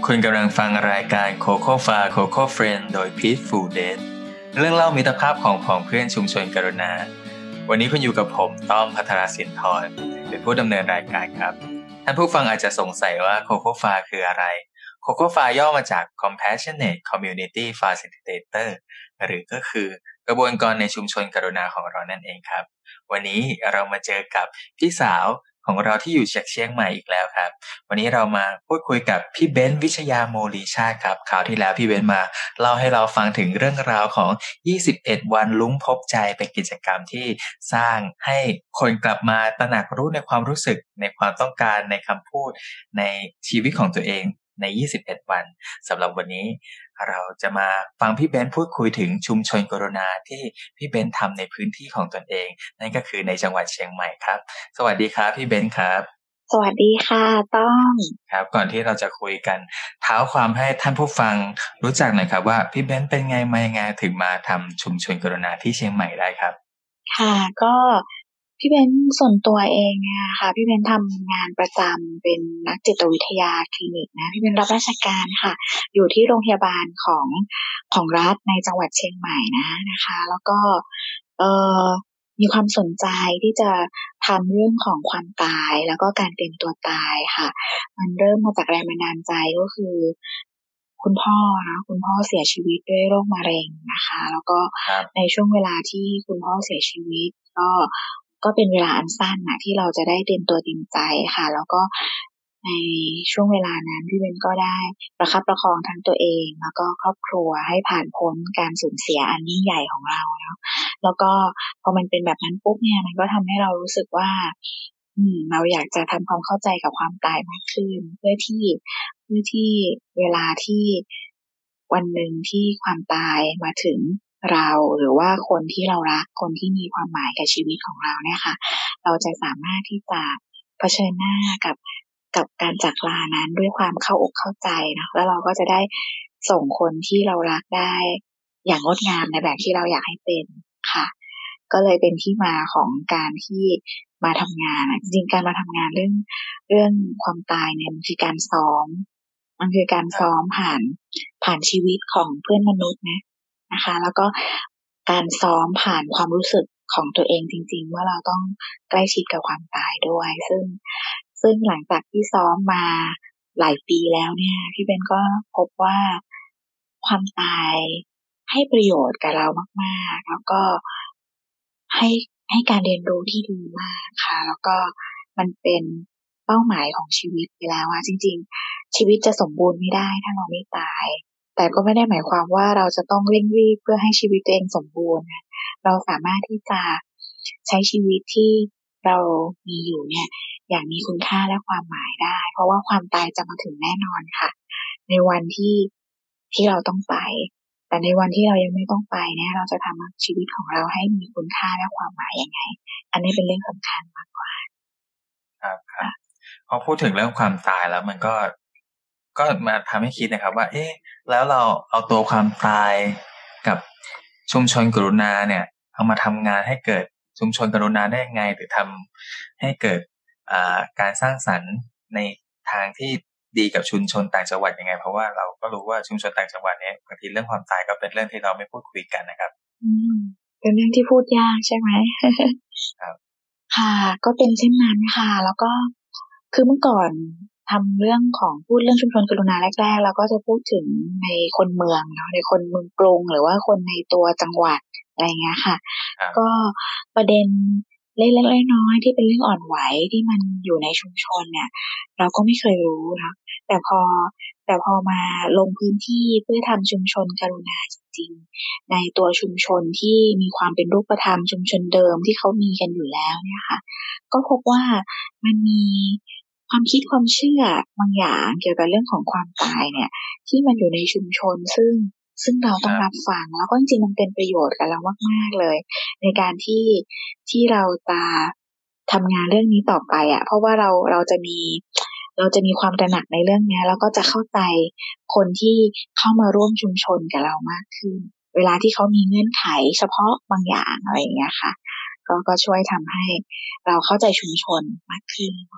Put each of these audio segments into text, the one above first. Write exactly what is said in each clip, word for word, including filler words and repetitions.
คุณกำลังฟังรายการ Coco Far Coco Friend โดย Peaceful Date เรื่องเล่ามิตรภาพของผองเพื่อนชุมชนกรุณาวันนี้คุณอยู่กับผมต้อมภัทรศิลป์ธรเป็นผู้ดำเนินรายการครับท่านผู้ฟังอาจจะสงสัยว่า Coco Far คืออะไร Coco Far ย่อมาจาก Compassionate Community Facilitator หรือก็คือกระบวนการในชุมชนกรุณาของเรานั่นเองครับวันนี้เรามาเจอกับพี่สาวของเราที่อยู่จากเชียงใหม่อีกแล้วครับวันนี้เรามาพูดคุยกับพี่เบนซ์วิชยาโมลีชาติครับคราวที่แล้วพี่เบนซ์มาเล่าให้เราฟังถึงเรื่องราวของยี่สิบเอ็ดวันลุ้งพบใจเป็นกิจกรรมที่สร้างให้คนกลับมาตระหนักรู้ในความรู้สึกในความต้องการในคำพูดในชีวิตของตัวเองในยี่สิบเอ็ดวันสำหรับวันนี้เราจะมาฟังพี่เบนซ์พูดคุยถึงชุมชนกรุณาที่พี่เบนซ์ทำในพื้นที่ของตนเองนั่นก็คือในจังหวัดเชียงใหม่ครับสวัสดีครับพี่เบนซ์ครับสวัสดีค่ะต้องครับก่อนที่เราจะคุยกันเท้าความให้ท่านผู้ฟังรู้จักหน่อยครับว่าพี่เบนซ์เป็นไงมายังไงถึงมาทำชุมชนกรุณาที่เชียงใหม่ได้ครับค่ะก็พี่เบนส่วนตัวเองนะคะพี่เบนทำงานประจำเป็นนักจิตวิทยาคลินิกนะพี่เบนรับราชการค่ะอยู่ที่โรงพยาบาลของของรัฐในจังหวัดเชียงใหม่นะนะคะแล้วก็เอ่อมีความสนใจที่จะทำเรื่องของความตายแล้วก็การเตรียมตัวตายค่ะมันเริ่มมาจากแรงบันดาลใจก็คือคุณพ่อนะคุณพ่อเสียชีวิตด้วยโรคมะเร็งนะคะแล้วก็ในช่วงเวลาที่คุณพ่อเสียชีวิตก็ก็เป็นเวลาอันสั้นนะที่เราจะได้เตรียมตัวเตรียมใจค่ะแล้วก็ในช่วงเวลานั้นพี่เบนก็ได้ประคับประคองทั้งตัวเองแล้วก็ครอบครัวให้ผ่านพ้นการสูญเสียอันยิ่งใหญ่ของเราเนาะแล้วก็พอมันเป็นแบบนั้นปุ๊บเนี่ยมันก็ทำให้เรารู้สึกว่าอืมเราอยากจะทำความเข้าใจกับความตายมากขึ้นเพื่อที่เพื่อที่เวลาที่วันหนึ่งที่ความตายมาถึงเราหรือว่าคนที่เรารักคนที่มีความหมายกับชีวิตของเราเนี่ยค่ะเราจะสามารถที่จะเผชิญหน้ากับกับการจากลานั้นด้วยความเข้าอกเข้าใจนะแล้วเราก็จะได้ส่งคนที่เรารักได้อย่างงดงามในแบบที่เราอยากให้เป็นค่ะก็เลยเป็นที่มาของการที่มาทำงานจริงๆการมาทำงานเรื่องเรื่องความตายเนี่ยมันคือการซ้อมมันคือการซ้อมผ่านผ่านชีวิตของเพื่อนมนุษย์นะนะคะแล้วก็การซ้อมผ่านความรู้สึกของตัวเองจริงๆว่าเราต้องใกล้ชิดกับความตายด้วยซึ่งซึ่งหลังจากที่ซ้อมมาหลายปีแล้วเนี่ยพี่เบนก็พบว่าความตายให้ประโยชน์กับเรามากๆแล้วก็ให้ให้การเรียนรู้ที่ดีมากค่ะแล้วก็มันเป็นเป้าหมายของชีวิตไปแล้วว่าจริงๆชีวิตจะสมบูรณ์ไม่ได้ถ้าเราไม่ตายแต่ก็ไม่ได้หมายความว่าเราจะต้องเร่งรีบเพื่อให้ชีวิตตัวเองสมบูรณ์เราสามารถที่จะใช้ชีวิตที่เรามีอยู่เนี่ยอย่างมีคุณค่าและความหมายได้เพราะว่าความตายจะมาถึงแน่นอนค่ะในวันที่ที่เราต้องไปแต่ในวันที่เรายังไม่ต้องไปเนี่ยเราจะทำชีวิตของเราให้มีคุณค่าและความหมายยังไงอันนี้เป็นเรื่องสำคัญมากกว่าครับครับพอพูดถึงเรื่องความตายแล้วมันก็ก็มาทำให้คิดนะครับว่าเอ๊ะแล้วเราเอาตัวความตายกับชุมชนกรุณาเนี่ยเอามาทำงานให้เกิดชุมชนกรุณาได้ยังไงหรือทำให้เกิดอ่าการสร้างสรรค์ในทางที่ดีกับชุมชนต่างจังหวัดยังไงเพราะว่าเราก็รู้ว่าชุมชนต่างจังหวัดเนี่ยบางทีเรื่องความตายก็เป็นเรื่องที่เราไม่พูดคุยกันนะครับอืมเป็นเรื่องที่พูดยากใช่ไหมครับค่ะก็เป็นเช่นนั้นค่ะแล้วก็คือเมื่อก่อนทำเรื่องของพูดเรื่องชุมชนกรุณาแรกๆเราก็จะพูดถึงในคนเมืองเนาะในคนเมืองกรุงหรือว่าคนในตัวจังหวัดอะไรเงี้ยค่ะก็ประเด็นเล็กๆน้อยๆที่เป็นเรื่องอ่อนไหวที่มันอยู่ในชุมชนเนี่ยเราก็ไม่เคยรู้นะแต่พอแต่พอมาลงพื้นที่เพื่อทำชุมชนกรุณาจริงๆในตัวชุมชนที่มีความเป็นรูปธรรมชุมชนเดิมที่เขามีกันอยู่แล้วเนี่ยค่ะก็พบว่ามันมีความคิดความเชื่อบางอย่างเกี่ยวกับเรื่องของความตายเนี่ยที่มันอยู่ในชุมชนซึ่งซึ่งเราต้องรับฟังแล้วก็จริงๆมันเป็นประโยชน์กับเรามากๆเลยในการที่ที่เราจะทำงานเรื่องนี้ต่อไปอ่ะเพราะว่าเราเราจะมีเราจะมีความตระหนักในเรื่องนี้แล้วก็จะเข้าใจคนที่เข้ามาร่วมชุมชนกับเรามากขึ้นเวลาที่เขามีเงื่อนไขเฉพาะบางอย่างอะไรอย่างเงี้ยค่ะก็ก็ช่วยทำให้เราเข้าใจชุมชนมากขึ้น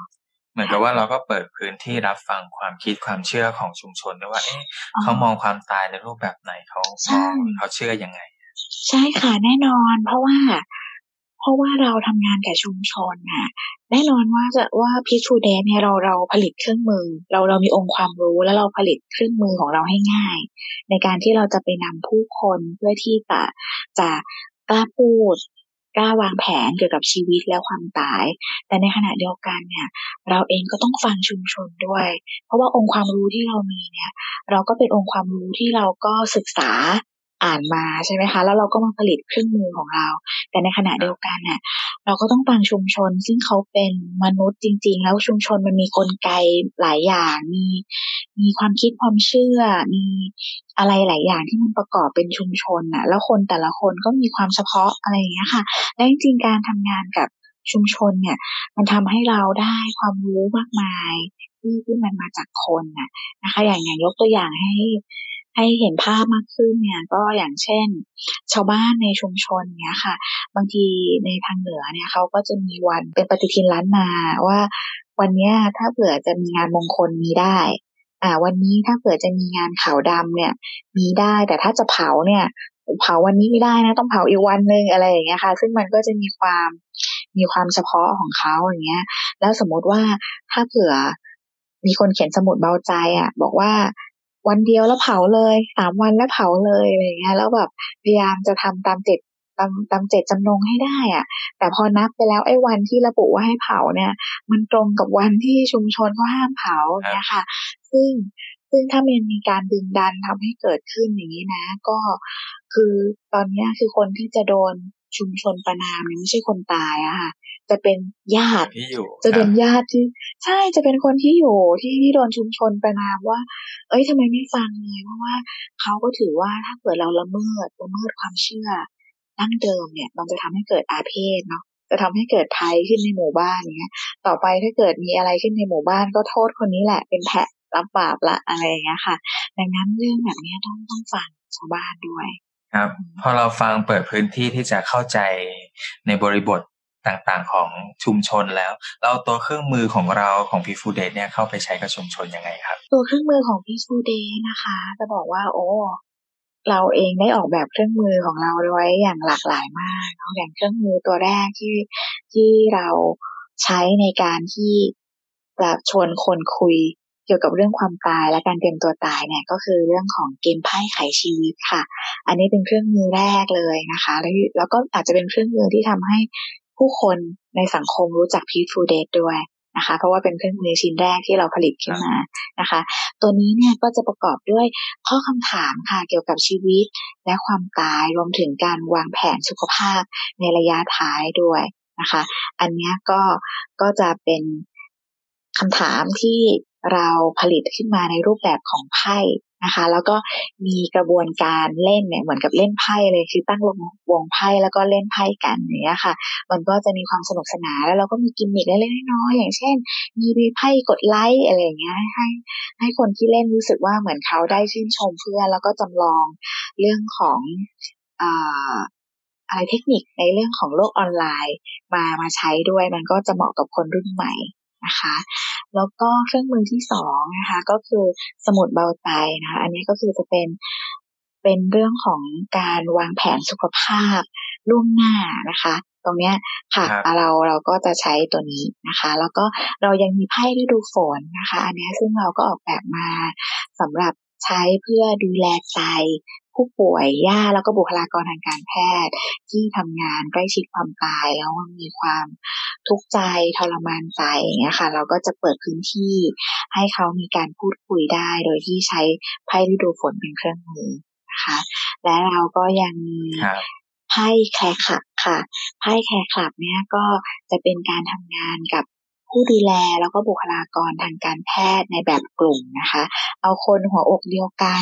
เหมือนกับว่าเราก็เปิดพื้นที่รับฟังความคิดความเชื่อของชุมชนด้วยว่าเอ๊ะเขามองความตายในรูปแบบไหนเขามองเขาเชื่อยังไงใช่ค่ะแน่นอนเพราะว่าเพราะว่าเราทำงานกับชุมชนน่ะแน่นอนว่าจะว่า Peaceful Dance เนี่ยเราเราผลิตเครื่องมือเราเรามีองค์ความรู้แล้วเราผลิตเครื่องมือของเราให้ง่ายในการที่เราจะไปนำผู้คนเพื่อที่จะจะกล้าพูดกล้าวางแผนเกี่ยวกับชีวิตและความตายแต่ในขณะเดียวกันเนี่ยเราเองก็ต้องฟังชุมชนด้วยเพราะว่าองค์ความรู้ที่เรามีเนี่ยเราก็เป็นองค์ความรู้ที่เราก็ศึกษาอ่านมาใช่ไหมคะแล้วเราก็มาผลิตเครื่องมือของเราแต่ในขณะเดียวกันเนี่ยเราก็ต้องฟังชุมชนซึ่งเขาเป็นมนุษย์จริงๆแล้วชุมชนมันมีกลไกหลายอย่างมีมีความคิดความเชื่อมีอะไรหลายอย่างที่มันประกอบเป็นชุมชนน่ะแล้วคนแต่ละคนก็มีความเฉพาะอะไรอย่างเงี้ยค่ะและจริงๆการทำงานกับชุมชนเนี่ยมันทำให้เราได้ความรู้มากมายที่ที่มันมาจากคนน่ะนะคะอย่างอย่างยกตัวอย่างให้ให้เห็นภาพมากขึ้นเนี่ยก็อย่างเช่นชาวบ้านในชุมชนเนี้ยค่ะบางทีในทางเหนือเนี่ยเขาก็จะมีวันเป็นปฏิทินล้านนาว่าวันเนี้ยถ้าเผื่อจะมีงานมงคลมีได้อ่าวันนี้ถ้าเผื่อจะมีงานขาวดำเนี่ยมีได้แต่ถ้าจะเผาเนี่ยเผาวันนี้ไม่ได้นะต้องเผาอีกวันนึงอะไรอย่างเงี้ยค่ะซึ่งมันก็จะมีความมีความเฉพาะของเขาอย่างเงี้ยแล้วสมมติว่าถ้าเผื่อมีคนเขียนสมุดเบาใจอ่ะบอกว่าวันเดียวแล้วเผาเลยสามวันแล้วเผาเลยอะไรอย่างเงี้ยแล้วแบบพยายามจะทำตามเจตตามตามเจตจำนงให้ได้อ่ะแต่พอนับไปแล้วไอ้วันที่ระบุว่าให้เผาเนี่ยมันตรงกับวันที่ชุมชนเขาห้ามเผาเนี่ยค่ะซึ่งซึ่งถ้ามันมีการดึงดันทำให้เกิดขึ้นอย่างนี้นะก็คือตอนนี้คือคนที่จะโดนชุมชนประณามเนี่ยไม่ใช่คนตายอะค่ะจะเป็นญาติจะเป็นญาติที่ใช่จะเป็นคนที่อยู่ที่ที่โดนชุมชนประณามว่าเอ้ยทำไมไม่ฟังเลยเพราะว่าเขาก็ถือว่าถ้าเกิดเราละเมิดละเมิดความเชื่อดั้งเดิมเนี่ยมันจะทำให้เกิดอาเพศเนาะจะทำให้เกิดภัยขึ้นในหมู่บ้านอย่างเงี้ยต่อไปถ้าเกิดมีอะไรขึ้นในหมู่บ้านก็โทษคนนี้แหละเป็นแพะรับบาปละอะไรอย่างเงี้ยค่ะดังนั้นเรื่องแบบนี้ต้องต้องฟังชาวบ้านด้วยครับพอเราฟังเปิดพื้นที่ที่จะเข้าใจในบริบทต่างๆของชุมชนแล้วเราตัวเครื่องมือของเราของ Peaceful Dance เนี่ยเข้าไปใช้กับชุมชนยังไงครับตัวเครื่องมือของ Peaceful Dance นะคะจะบอกว่าโอ้เราเองได้ออกแบบเครื่องมือของเราไว้อย่างหลากหลายมากเนาะอย่างเครื่องมือตัวแรกที่ที่เราใช้ในการที่จะชวนคนคุยเกี่ยวกับเรื่องความตายและการเตรียมตัวตายเนี่ยก็คือเรื่องของเกมไพ่ไขชีวิตค่ะอันนี้เป็นเครื่องมือแรกเลยนะคะแล้วแล้วก็อาจจะเป็นเครื่องมือที่ทำให้ผู้คนในสังคมรู้จัก Peaceful Date ด้วยนะคะเพราะว่าเป็นเครื่องมือชิ้นแรกที่เราผลิตขึ้นมานะคะตัวนี้เนี่ยก็จะประกอบด้วยข้อคำถามค่ะเกี่ยวกับชีวิตและความตายรวมถึงการวางแผนสุขภาพในระยะท้ายด้วยนะคะอันนี้ก็ก็จะเป็นคำถามที่เราผลิตขึ้นมาในรูปแบบของไพ่นะคะแล้วก็มีกระบวนการเล่นเนี่ยเหมือนกับเล่นไพ่เลยคือตั้งวงวงไพ่แล้วก็เล่นไพ่กันอย่างเงี้ยค่ะมันก็จะมีความสนุกสนานแล้วเราก็มีกิมมิคเล็กๆน้อยๆอย่างเช่นมีไพ่กดไลค์อะไรอย่างเงี้ยให้ให้คนที่เล่นรู้สึกว่าเหมือนเขาได้ชื่นชมเพื่อนแล้วก็จำลองเรื่องของอ่าอะไรเทคนิคในเรื่องของโลกออนไลน์มามาใช้ด้วยมันก็จะเหมาะกับคนรุ่นใหม่นะคะแล้วก็เครื่องมือที่สองนะคะก็คือสมุดเบาใจนะคะอันนี้ก็คือจะเป็นเป็นเรื่องของการวางแผนสุขภาพล่วงหน้านะคะตรงเนี้ยค่ะเราเราก็จะใช้ตัวนี้นะคะแล้วก็เรายังมีไพ่ฤดูฝนนะคะอันนี้ซึ่งเราก็ออกแบบมาสำหรับใช้เพื่อดูแลใจผู้ป่วยญาติแล้วก็บุคลากรทางการแพทย์ที่ทำงานใกล้ชิดความตายแล้วมีความทุกข์ใจทรมานใจอย่างเงี้ยค่ะเราก็จะเปิดพื้นที่ให้เขามีการพูดคุยได้โดยที่ใช้ไพ่ฤดูฝนเป็นเครื่องมือนะคะและเราก็ยังมีไพ่แคร์คลับค่ะไพ่แคร์คลับเนี่ยก็จะเป็นการทำงานกับผู้ดูแลแล้วก็บุคลากรทางการแพทย์ในแบบกลุ่มนะคะเอาคนหัวอกเดียวกัน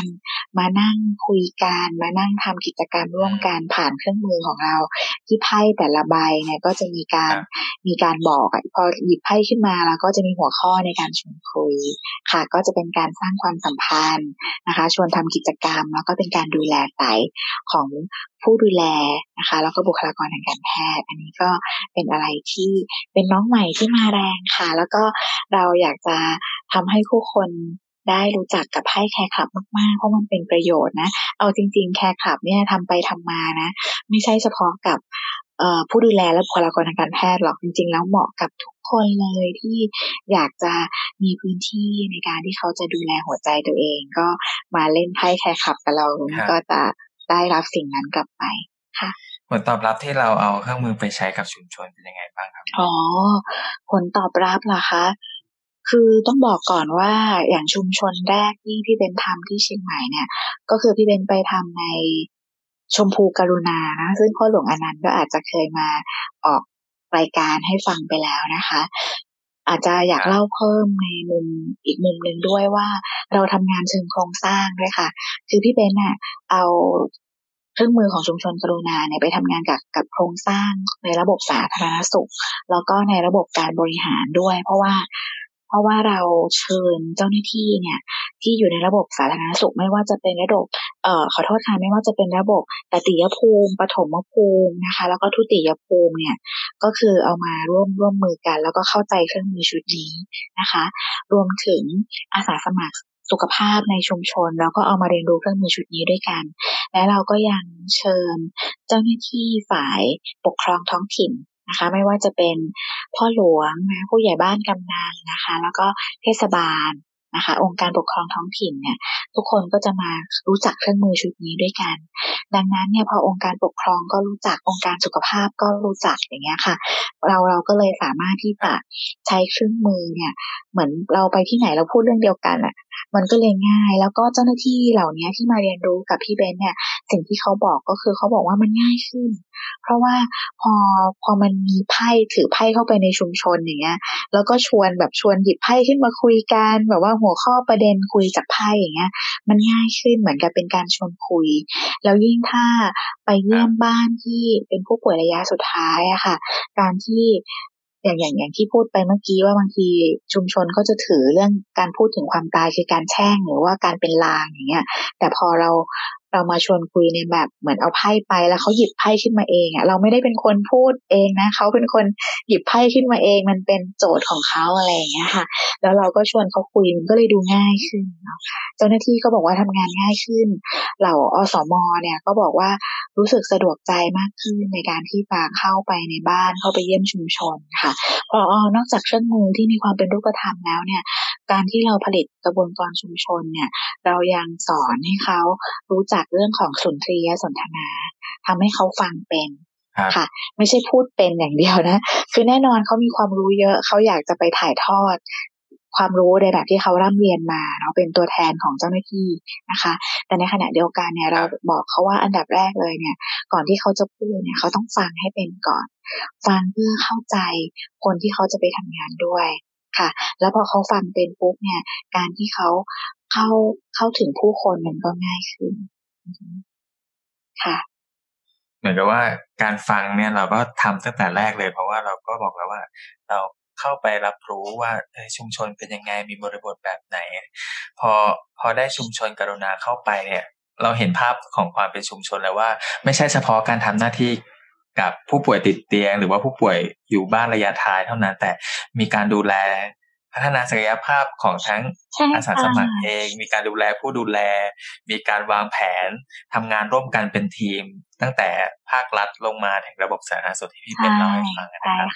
มานั่งคุยกันมานั่งทำกิจกรรมร่วมกันผ่านเครื่องมือของเราที่ไพ่แต่ละใบเนี่ยก็จะมีการมีการบอกพอหยิบไพ่ขึ้นมาแล้วก็จะมีหัวข้อในการชวนคุยค่ะก็จะเป็นการสร้างความสัมพันธ์นะคะชวนทำกิจกรรมแล้วก็เป็นการดูแลใจของผู้ดูแลนะคะแล้วก็บุคลากรทางการแพทย์อันนี้ก็เป็นอะไรที่เป็นน้องใหม่ที่มาแรงค่ะแล้วก็เราอยากจะทำให้ผู้คนได้รู้จักกับไพ่แคร์คลับมากๆเพราะมันเป็นประโยชน์นะเอาจริงๆแคร์คลับเนี่ยทำไปทำมานะไม่ใช่เฉพาะกับผู้ดูแลและบุคลากรทางการแพทย์หรอกจริงๆแล้วเหมาะกับทุกคนเลยที่อยากจะมีพื้นที่ในการที่เขาจะดูแลหัวใจตัวเองก็มาเล่นไพ่แคร์คลับกับเราก็จะได้รับสิ่งนั้นกลับไปค่ะผลตอบรับที่เราเอาเครื่องมือไปใช้กับชุมชนเป็นยังไงบ้างครับอ๋อผลตอบรับเหรอคะคือต้องบอกก่อนว่าอย่างชุมชนแรกที่พี่เบนทำที่เชียงใหม่เนี่ยก็คือพี่เบนไปทำในชมพูกรุณานะซึ่งพ่อหลวงอนันต์ก็อาจจะเคยมาออกรายการให้ฟังไปแล้วนะคะอาจจะอยากเล่าเพิ่มในมุมอีกมุมหนึ่งด้วยว่าเราทำงานเชิงโครงสร้างด้วยค่ะคือพี่เบนน่ะเอาเครื่องมือของชุมชนกรุณาเนี่ยไปทำงานกับกับโครงสร้างในระบบสาธารณสุขแล้วก็ในระบบการบริหารด้วยเพราะว่าเพราะว่าเราเชิญเจ้าหน้าที่เนี่ยที่อยู่ในระบบสาธารณสุขไม่ว่าจะเป็นระบบเอ่อขอโทษค่ะไม่ว่าจะเป็นระบบตติยภูมิปฐมภูมินะคะแล้วก็ทุติยภูมิเนี่ยก็คือเอามาร่วมร่วมมือกันแล้วก็เข้าใจเครื่องมือชุดนี้นะคะรวมถึงอาสาสมัครสุขภาพในชุมชนแล้วก็เอามาเรียนรู้เครื่องมือชุดนี้ด้วยกันและเราก็ยังเชิญเจ้าหน้าที่ฝ่ายปกครองท้องถิ่นนะคะไม่ว่าจะเป็นพ่อหลวงนะผู้ใหญ่บ้านกำนันนะคะแล้วก็เทศบาลนะคะองค์การปกครองท้องถิ่นเนี่ยทุกคนก็จะมารู้จักเครื่องมือชุดนี้ด้วยกันดังนั้นเนี่ยพอองค์การปกครองก็รู้จักองค์การสุขภาพก็รู้จักอย่างเงี้ยค่ะเราเราก็เลยสามารถที่จะใช้เครื่องมือเนี่ยเหมือนเราไปที่ไหนเราพูดเรื่องเดียวกันอ่ะมันก็เลยง่ายแล้วก็เจ้าหน้าที่เหล่านี้ที่มาเรียนรู้กับพี่เบนเนี่ยสิ่งที่เขาบอกก็คือเขาบอกว่ามันง่ายขึ้นเพราะว่าพอพอมันมีไพ่ถือไพ่เข้าไปในชุมชนอย่างเงี้ยแล้วก็ชวนแบบชวนหยิบไพ่ขึ้นมาคุยกันแบบว่าหัวข้อประเด็นคุยจากไพ่อย่างเงี้ยมันง่ายขึ้นเหมือนกับเป็นการชวนคุยแล้วยิ่งถ้าไปเยี่ยมบ้านที่เป็นผู้ป่วยระยะสุดท้ายอะค่ะการที่อย่างอย่างอย่างที่พูดไปเมื่อกี้ว่าบางทีชุมชนเขาจะถือเรื่องการพูดถึงความตายคือการแช่งหรือว่าการเป็นลางอย่างเงี้ยแต่พอเราเรามาชวนคุยในแบบเหมือนเอาไพ่ไปแล้วเขาหยิบไพ่ขึ้นมาเองอ่ะเราไม่ได้เป็นคนพูดเองนะเขาเป็นคนหยิบไพ่ขึ้นมาเองมันเป็นโจทย์ของเขาอะไรอย่างเงี้ยค่ะแล้วเราก็ชวนเขาคุยมันก็เลยดูง่ายขึ้นเนาะเจ้าหน้าที่ก็บอกว่าทำงานง่ายขึ้นเหล่าอสมเนี่ยก็บอกว่ารู้สึกสะดวกใจมากขึ้นในการที่จะเข้าไปในบ้านเข้าไปเยี่ยมชุมชนค่ะพอนอกจากเครื่องมือที่มีความเป็นรูปธรรมแล้วเนี่ยการที่เราผลิตกระบวนการชุมชนเนี่ยเรายังสอนให้เขารู้จักเรื่องของสุนทรียสนทนาทำให้เขาฟังเป็นค่ะไม่ใช่พูดเป็นอย่างเดียวนะคือแน่นอนเขามีความรู้เยอะเขาอยากจะไปถ่ายทอดความรู้ในแบบที่เขาร่ำเรียนมาเนาะเป็นตัวแทนของเจ้าหน้าที่นะคะแต่ในขณะเดียวกันเนี่ยเราบอกเขาว่าอันดับแรกเลยเนี่ยก่อนที่เขาจะพูดเนี่ยเขาต้องฟังให้เป็นก่อนฟังเพื่อเข้าใจคนที่เขาจะไปทำงานด้วยค่ะแล้วพอเขาฟังเป็นปุ๊บเนี่ยการที่เขาเข้าเข้าถึงผู้คนมันก็ง่ายขึ้นค่ะเหมือนกับว่าการฟังเนี่ยเราก็ทำตั้งแต่แรกเลยเพราะว่าเราก็บอกแล้วว่าเราเข้าไปรับรู้ว่าชุมชนเป็นยังไงมีบริบทแบบไหนพอพอได้ชุมชนกรุณาเข้าไปเนี่ยเราเห็นภาพของความเป็นชุมชนแล้วว่าไม่ใช่เฉพาะการทำหน้าที่กับผู้ป่วยติดเตียงหรือว่าผู้ป่วยอยู่บ้านระยะท้ายเท่านั้นแต่มีการดูแลพัฒนาศักยภาพของทั้งอาสาสมัครเองมีการดูแลผู้ดูแลมีการวางแผนทำงานร่วมกันเป็นทีมตั้งแต่ภาครัฐลงมาถึงระบบสาธารณสุขที่พี่เป็นเล่าให้ฟังนะครับ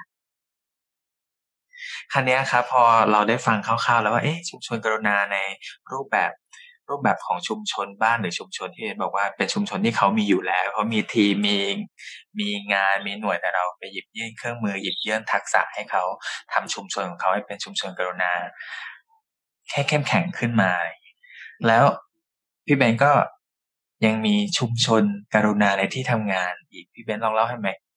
คราวนี้ครับพอเราได้ฟังคร่าวๆแล้วว่าเอ๊ะชุมชนกรุณาในรูปแบบรูปแบบของชุมชนบ้านหรือชุมชนที่เห็นบอกว่าเป็นชุมชนที่เขามีอยู่แล้วเขามีทีมมีมีงานมีหน่วยแต่เราไปหยิบยื่นเครื่องมือหยิบยื่นทักษะให้เขาทำชุมชนของเขาให้เป็นชุมชนกรุณาให้เข้มแข็งขึ้นมาแล้วพี่เบนก็ยังมีชุมชนกรุณาในที่ทำงานอีกพี่เบนลองเล่าให้ไหม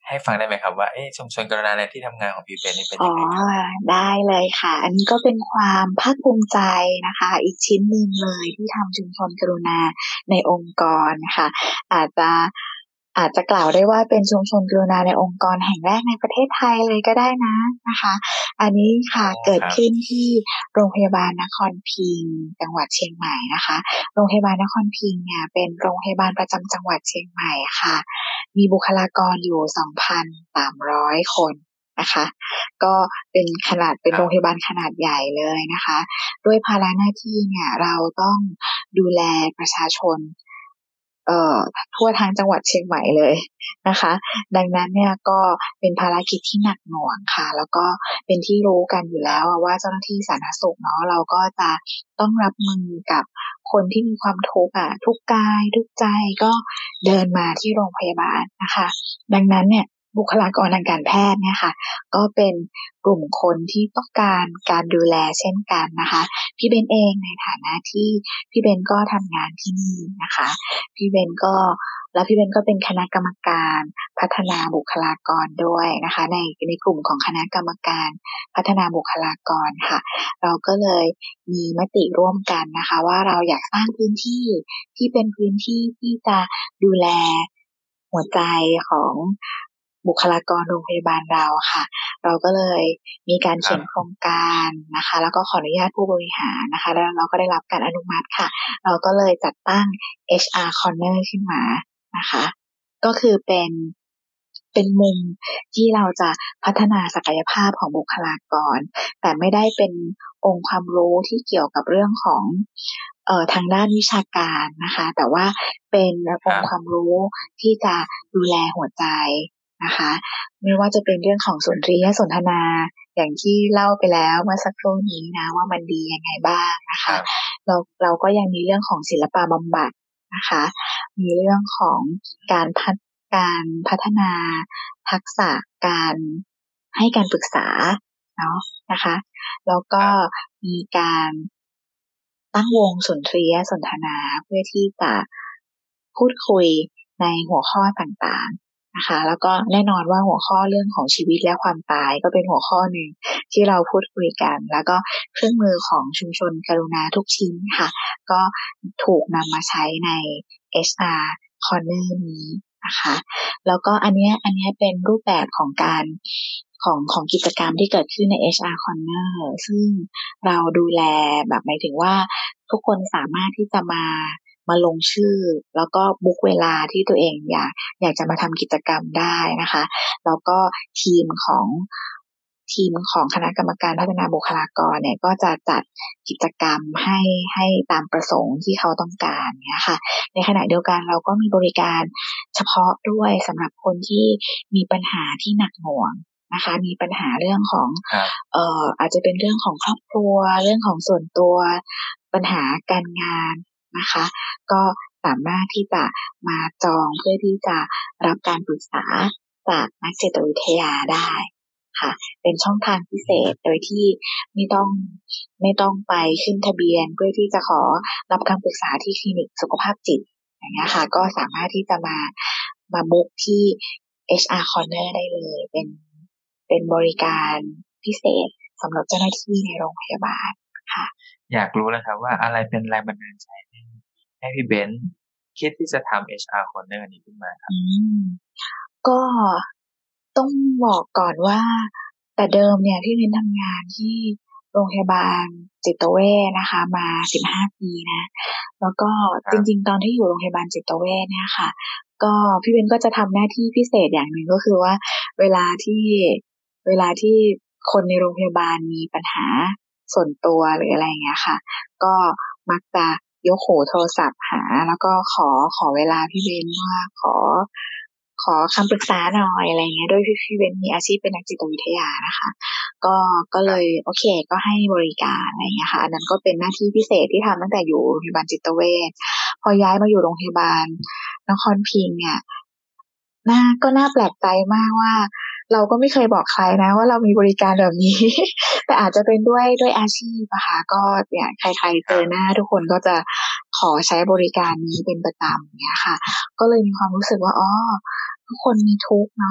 ให้ฟังได้ไหมครับว่าเอ๊ะชุมชนกรุณาในที่ทำงานของพี่เบนนี่เป็นอ๋อยังไงครับได้เลยค่ะอันนี้ก็เป็นความภาคภูมิใจนะคะอีกชิ้นหนึ่งเลยที่ทำชุมชนกรุณาในองค์กรค่ะอาจจะอาจจะกล่าวได้ว่าเป็นชุมชนกรุณาในองค์กรแห่งแรกในประเทศไทยเลยก็ได้นะนะคะอันนี้ค่ะเกิดขึ้นที่โรงพยาบาลนครพิงค์จังหวัดเชียงใหม่นะคะโรงพยาบาลนครพิงค์เนี่ยเป็นโรงพยาบาลประจำจังหวัดเชียงใหม่ค่ะมีบุคลากรอยู่ สองพันสามร้อย คนนะคะก็เป็นขนาดเป็นโรงพยาบาลขนาดใหญ่เลยนะคะด้วยภาระหน้าที่เนี่ยเราต้องดูแลประชาชนเอ่อทั่วทั้งจังหวัดเชียงใหม่เลยนะคะดังนั้นเนี่ยก็เป็นภารกิจที่หนักหน่วงค่ะแล้วก็เป็นที่รู้กันอยู่แล้วว่าเจ้าหน้าที่สาธารณสุขเนาะเราก็จะต้องรับมือกับคนที่มีความทุกข์อ่ะทุกกายทุกใจก็เดินมาที่โรงพยาบาลนะคะดังนั้นเนี่ยบุคลากรทางการแพทย์เนี่ยค่ะก็เป็นกลุ่มคนที่ต้องการการดูแลเช่นกันนะคะพี่เบนเองในฐานะที่พี่เบนก็ทำงานที่นี่นะคะพี่เบนก็แล้วพี่เบนก็เป็นคณะกรรมการพัฒนาบุคลากรด้วยนะคะในในกลุ่มของคณะกรรมการพัฒนาบุคลากรค่ะเราก็เลยมีมติร่วมกันนะคะว่าเราอยากสร้างพื้นที่ที่เป็นพื้นที่ที่จะดูแลหัวใจของบุคลากรโรงพยาบาลเราค่ะเราก็เลยมีการเขียนโครงการนะคะแล้วก็ขออนุญาตผู้บริหารนะคะแล้วเราก็ได้รับการอนุมัติค่ะเราก็เลยจัดตั้ง เอช อาร์ Corner ขึ้นมานะคะก็คือเป็นเป็นมุมที่เราจะพัฒนาศักยภาพของบุคลากรแต่ไม่ได้เป็นองค์ความรู้ที่เกี่ยวกับเรื่องของเอ่อทางด้านวิชาการนะคะแต่ว่าเป็นองค์ความรู้ที่จะดูแลหัวใจนะคะไม่ว่าจะเป็นเรื่องของสุนทรียสนทนาอย่างที่เล่าไปแล้วเมื่อสักครู่นี้นะว่ามันดียังไงบ้างนะคะเราเราก็ยังมีเรื่องของศิลปะบำบัดนะคะมีเรื่องของการพัฒการพัฒนาทักษะการให้การปรึกษาเนาะนะคะแล้วก็มีการตั้งวงสุนทรียสนทนาเพื่อที่จะพูดคุยในหัวข้อต่างๆนะคะแล้วก็แน่นอนว่าหัวข้อเรื่องของชีวิตและความตายก็เป็นหัวข้อหนึ่งที่เราพูดคุยกันแล้วก็เครื่องมือของชุมชนกรุณาทุกชิ้นค่ะก็ถูกนำมาใช้ใน เอช อาร์ Corner นี้นะคะแล้วก็อันเนี้ยอันเนี้ยเป็นรูปแบบของการของของกิจกรรมที่เกิดขึ้นใน เอช อาร์ Corner ซึ่งเราดูแลแบบหมายถึงว่าทุกคนสามารถที่จะมามาลงชื่อแล้วก็บุ๊กเวลาที่ตัวเองอยากอยากจะมาทำกิจกรรมได้นะคะแล้วก็ทีมของทีมของคณะกรรมการพัฒนาบุคลากรเนี่ยก็จะจัดกิจกรรมให้ให้ตามประสงค์ที่เขาต้องการเนี่ยค่ะในขณะเดียวกันเราก็มีบริการเฉพาะด้วยสำหรับคนที่มีปัญหาที่หนักหน่วงนะคะมีปัญหาเรื่องของเอ่ออาจจะเป็นเรื่องของครอบครัวเรื่องของส่วนตัวปัญหาการงานนะคะก็สามารถที่จะมาจองเพื่อที่จะรับการปรึกษาจากนักจิตวิทยาได้ค่ะเป็นช่องทางพิเศษโดยที่ไม่ต้องไม่ต้องไปขึ้นทะเบียนเพื่อที่จะขอรับคำปรึกษาที่คลินิกสุขภาพจิตอย่างเงี้ยค่ะก็สามารถที่จะมามาบุ๊กที่ เอช อาร์ Corner ได้เลยเป็นเป็นบริการพิเศษสำหรับเจ้าหน้าที่ในโรงพยาบาลค่ะอยากรู้แล้วครับว่าอะไรเป็นแรงบันดาลใจให้ให้พี่เบนคิดที่จะทำ เอช อาร์ Corner นี้ขึ้นมาครับอืมก็ต้องบอกก่อนว่าแต่เดิมเนี่ยพี่เบนทำงานที่โรงพยาบาลจิตเวชนะคะมาสิบห้าปีนะแล้วก็จริงๆตอนที่อยู่โรงพยาบาลจิตเวชเนี่ยค่ะก็พี่เบนก็จะทำหน้าที่พิเศษอย่างหนึ่งก็คือว่าเวลาที่เวลาที่คนในโรงพยาบาลมีปัญหาส่วนตัวหรืออะไรอย่างเงี้ยค่ะก็มักจะยกหูโทรศัพท์หาแล้วก็ขอขอเวลาพี่เบนว่าขอขอคำปรึกษาหน่อยอะไรเงี้ยด้วยพี่พี่เบนมีอาชีพเป็นนักจิตวิทยานะคะก็ก็เลยโอเคก็ให้บริการอะไรเงี้ยค่ะอันนั้นก็เป็นหน้าที่พิเศษที่ทำตั้งแต่อยู่โรงพยาบาลจิตเวชพอย้ายมาอยู่โรงพยาบาลนครพิงค์เนี่ยน่าก็น่าแปลกใจมากว่าเราก็ไม่เคยบอกใครนะว่าเรามีบริการแบบนี้ แต่อาจจะเป็นด้วยด้วยอาชีพนะคะก็เนี่ยใครๆเจอหน้าทุกคนก็จะขอใช้บริการนี้เป็นประจำเนี่ยค่ะก็เลยมีความรู้สึกว่าอ๋อทุกคนมีทุกข์เนาะ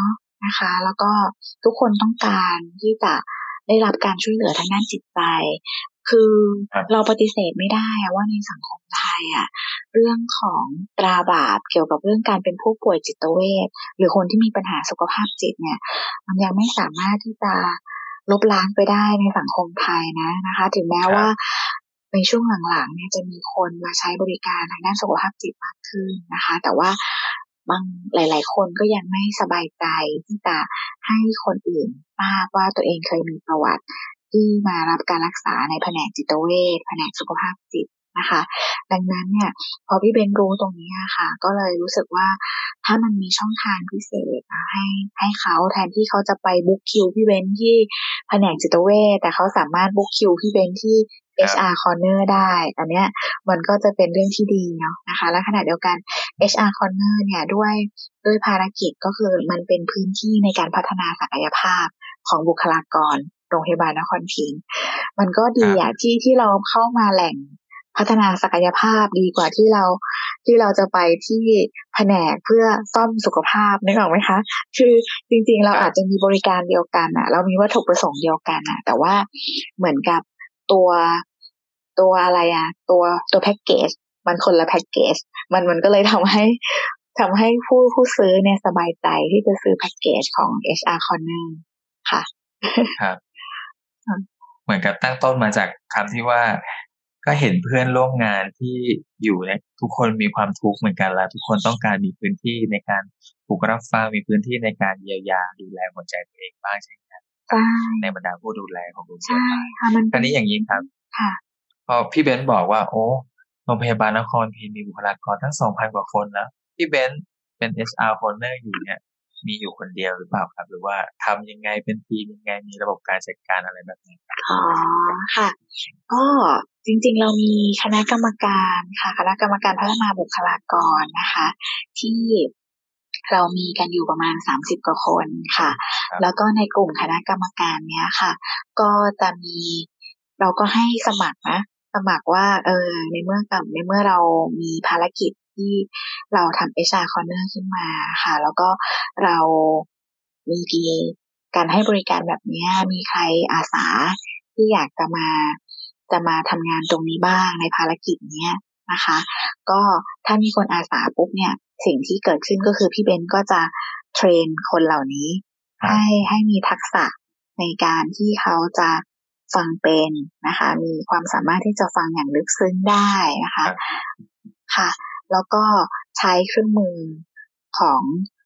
นะคะ แล้วก็ทุกคนต้องการที่จะได้รับการช่วยเหลือทางด้านจิตใจคือเราปฏิเสธไม่ได้ว่าในสังคมไทยอ่ะเรื่องของตราบาปเกี่ยวกับเรื่องการเป็นผู้ป่วยจิตเวชหรือคนที่มีปัญหาสุขภาพจิตเนี่ยมันยังไม่สามารถที่จะลบล้างไปได้ในสังคมไทยนะนะคะถึงแม้ว่าในช่วงหลังๆเนี่ยจะมีคนมาใช้บริการทางด้านสุขภาพจิตมากขึ้นนะคะแต่ว่าบางหลายๆคนก็ยังไม่สบายใจที่จะให้คนอื่นทราบว่าตัวเองเคยมีประวัติที่มารับการรักษาในแผนกจิตเวชแผนกสุขภาพจิตนะคะดังนั้นเนี่ยพอพี่เบนรู้ตรงนี้ค่ะก็เลยรู้สึกว่าถ้ามันมีช่องทางพิเศษให้ให้เขาแทนที่เขาจะไปบุ๊กคิวพี่เบนที่แผนกจิตเวชแต่เขาสามารถบุ๊กคิวพี่เบนที่ เอช อาร์ Corner ได้อันเนี้ยมันก็จะเป็นเรื่องที่ดีเนาะนะคะและขณะเดียวกัน เอช อาร์ Corner เนี่ยด้วยด้วยภารกิจก็คือมันเป็นพื้นที่ในการพัฒนาศักยภาพของบุคลากรโรงพยาบาลนครพิงค์มันก็ดีอ่ะที่ที่เราเข้ามาแหล่งพัฒนาศักยภาพดีกว่าที่เราที่เราจะไปที่แผนกเพื่อซ่อมสุขภาพนึกออกไหมคะคือจริงๆเราอาจจะมีบริการเดียวกันอ่ะเรามีวัตถุประสงค์เดียวกันอ่ะแต่ว่าเหมือนกับตัวตัวอะไรอ่ะตัวตัวแพ็กเกจมันคนละแพ็กเกจมันมันก็เลยทำให้ทำให้ผู้ผู้ซื้อเนี่ยสบายใจที่จะซื้อแพ็กเกจของ เอช อาร์ Corner ค่ะครับเหมือนกับตั้งต้นมาจากคำที่ว่าก็เห็นเพื่อนร่วมงานที่อยู่เนี่ยทุกคนมีความทุกข์เหมือนกันแล้วทุกคนต้องการมีพื้นที่ในการถูกรับฟังมีพื้นที่ในการเยียวยาดูแลหัวใจตัวเองบ้างใช่ไหมครับในบรรดาผู้ดูแลของโรงพยาบาลคราวนี้อย่างนี้ครับพอพี่เบนซ์บอกว่าโอ้โรงพยาบาลนครพิงค์มีบุคลากรทั้ง สองพัน กว่าคนแล้วพี่เบนซ์เป็น เอช อาร์ Corner อยู่เนี่ยมีอยู่คนเดียวหรือเปล่าครับหรือว่าทำยังไงเป็นทีมยังไงมีระบบการจัดการอะไรแบบนี้อ๋อค่ะก็จริงๆเรามีคณะกรรมการค่ะคณะกรรมการพัฒนาบุคลากรนะคะที่เรามีกันอยู่ประมาณสามสิบกว่าคนค่ะแล้วก็ในกลุ่มคณะกรรมการเนี้ยค่ะก็จะมีเราก็ให้สมัครนะสมัครว่าเออในเมื่อกับในเมื่อเรามีภารกิจที่เราทำ เอช อาร์ Corner ขึ้นมาค่ะแล้วก็เรามีทีการให้บริการแบบนี้มีใครอาสาที่อยากจะมาจะมาทำงานตรงนี้บ้างในภารกิจนี้นะคะก็ถ้ามีคนอาสาปุ๊บเนี่ยสิ่งที่เกิดขึ้นก็คือพี่เบนก็จะเทรนคนเหล่านี้ให้ให้มีทักษะในการที่เขาจะฟังเป็นนะคะมีความสามารถที่จะฟังอย่างลึกซึ้งได้นะคะค่ะแล้วก็ใช้เครื่องมือของ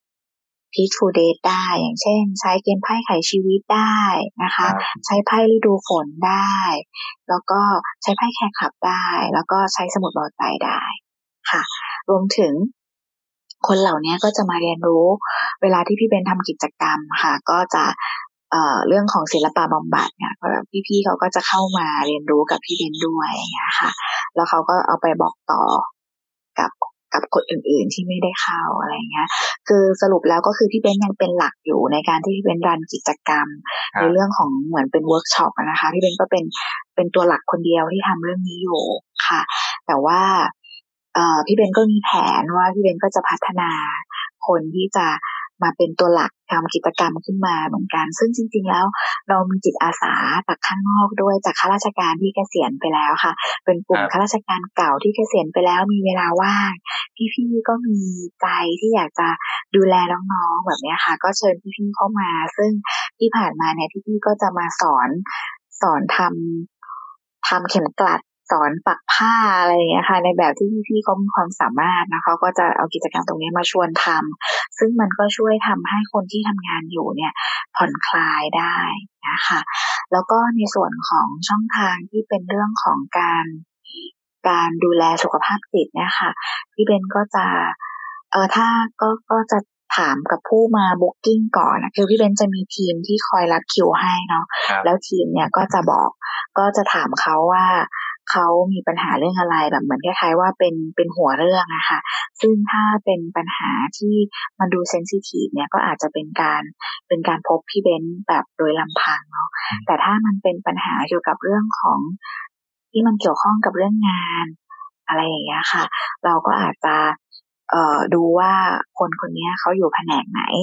Peaceful Date ได้อย่างเช่นใช้เกมไพ่ไขชีวิตได้นะคะใช้ไพ่ฤดูฝนได้แล้วก็ใช้ไพ่แคร์คลับได้แล้วก็ใช้สมุดเบาใจได้ค่ะรวมถึงคนเหล่านี้ก็จะมาเรียนรู้เวลาที่พี่เบนทำกิจกรรมค่ะก็จะเอ่อเรื่องของศิลปะบำบัดเนี่ยพี่ๆเขาก็จะเข้ามาเรียนรู้กับพี่เบนด้วยอย่างเงี้ยค่ะแล้วเขาก็เอาไปบอกต่อกับกับคนอื่นๆที่ไม่ได้เข้าอะไรเงี้ยคือสรุปแล้วก็คือพี่เบนยังเป็นหลักอยู่ในการที่พี่เบนรันกิจกรรมในเรื่องของเหมือนเป็นเวิร์กช็อปนะคะพี่เบนก็เป็นเป็นตัวหลักคนเดียวที่ทำเรื่องนี้อยู่ค่ะแต่ว่าเอ่อพี่เบนก็มีแผนว่าพี่เบนก็จะพัฒนาคนที่จะมาเป็นตัวหลักทำกิจกรรมขึ้นมาเหมือนกันซึ่งจริงๆแล้วเรามีจิตอาสาจากข้างนอกด้วยจากข้าราชการที่เกษียณไปแล้วค่ะเป็นกลุ่มข้าราชการเก่าที่เกษียณไปแล้วมีเวลาว่างพี่ๆก็มีใจที่อยากจะดูแลน้องๆแบบนี้ค่ะก็เชิญพี่ๆเข้ามาซึ่งที่ผ่านมาเนี่ยพี่ๆก็จะมาสอนสอนทำทำเข็มกลัดสอนปักผ้าอะไรอย่างเงี้ยค่ะในแบบที่พี่ๆเขามีความสามารถนะเขาก็จะเอากิจกรรมตรงนี้มาชวนทำซึ่งมันก็ช่วยทำให้คนที่ทำงานอยู่เนี่ยผ่อนคลายได้นะคะแล้วก็ในส่วนของช่องทางที่เป็นเรื่องของการการดูแลสุขภาพจิตเนี่ยค่ะพี่เบนก็จะเออถ้าก็ก็จะถามกับผู้มาบุ๊กกิ้งก่อนนะคือพี่เบนจะมีทีมที่คอยรับคิวให้เนาะแล้วทีมเนี่ยก็จะบอกก็จะถามเขาว่าเขามีปัญหาเรื่องอะไรแบบเหมือนคล้ายๆว่าเป็นเป็นหัวเรื่องอะค่ะซึ่งถ้าเป็นปัญหาที่มันดูเซนซิทีฟเนี่ยก็อาจจะเป็นการเป็นการพบพี่เบนแบบโดยลำพังเนาะแต่ถ้ามันเป็นปัญหาเกี่ยวกับเรื่องของที่มันเกี่ยวข้องกับเรื่องงานอะไรอย่างเงี้ยค่ะเราก็อาจจะเอ่อดูว่าคนคนนี้เขาอยู่แผนกไหน